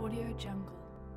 Audio Jungle.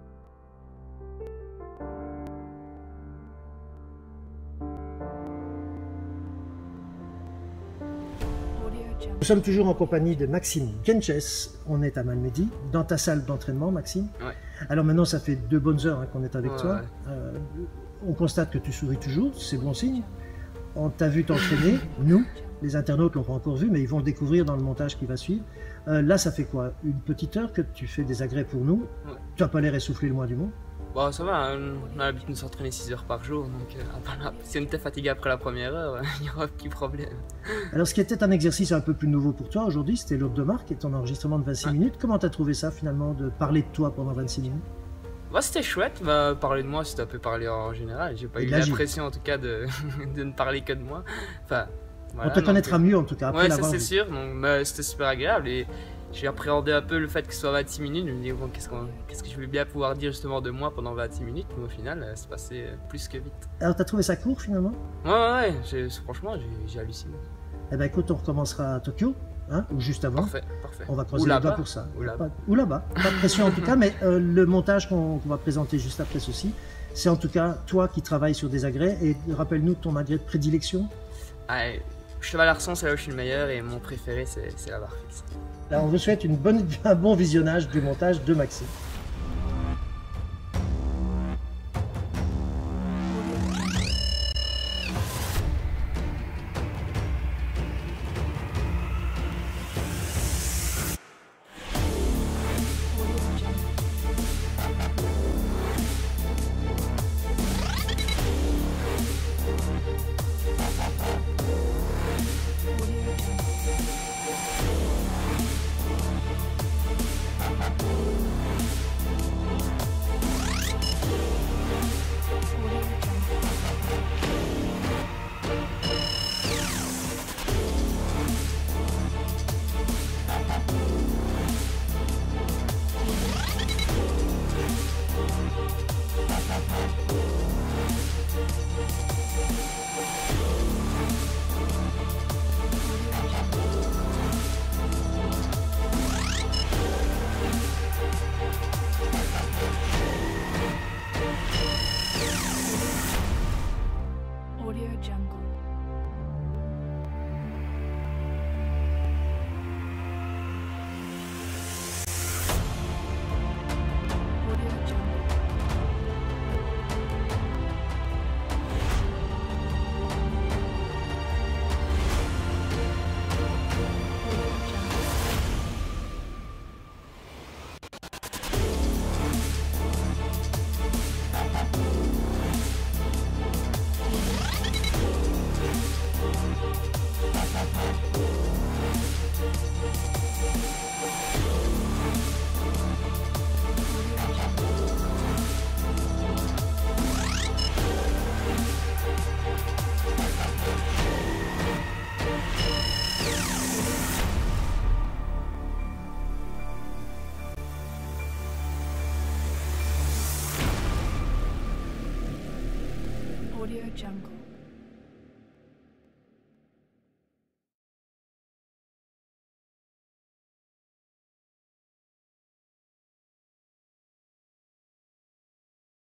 Nous sommes toujours en compagnie de Maxime Genches. On est à Malmedy, dans ta salle d'entraînement, Maxime. Ouais. Alors maintenant, ça fait 2 bonnes heures qu'on est avec toi. Ouais. On constate que tu souris toujours, c'est bon signe. On t'a vu t'entraîner, nous, les internautes l'ont pas encore vu, mais ils vont le découvrir dans le montage qui va suivre. Là, ça fait quoi? Une petite heure que tu fais des agrès pour nous. Ouais. Tu n'as pas l'air essoufflé le moins du monde. Bon, ça va, hein, on a l'habitude de s'entraîner 6 heures par jour, donc si on était fatigué après la première heure, il y aura un petit problème. Alors, ce qui était un exercice un peu plus nouveau pour toi aujourd'hui, c'était l'ordre de marque et ton enregistrement de 26 minutes. Comment tu as trouvé ça finalement, de parler de toi pendant 26 minutes? Bah, c'était chouette, parler de moi, c'était un peu parler en général. J'ai pas eu l'impression en tout cas de ne parler que de moi. Enfin, voilà, on te connaîtra mieux en tout cas. Ouais, ça c'est sûr, donc c'était super agréable et j'ai appréhendé un peu le fait que ce soit 26 minutes. Je me dis, bon, qu'est-ce que je vais bien pouvoir dire justement de moi pendant 26 minutes, mais au final, c'est passé plus que vite. Alors, tu as trouvé ça court finalement? Ouais, franchement, j'ai halluciné. Eh bien, écoute, on recommencera à Tokyo, hein, ou juste avant. Parfait. On va croiser les doigts pour ça. Ou là-bas. Pas de pression en tout cas, mais le montage qu'on va présenter juste après ceci, c'est en tout cas toi qui travailles sur des agrès. Et rappelle-nous ton agrès de prédilection. Cheval Arçon, c'est là où je suis le meilleur, et mon préféré, c'est la barre fixe. Là, on vous souhaite un bon visionnage du montage de Maxime. Audio Jungle. Audio Jungle.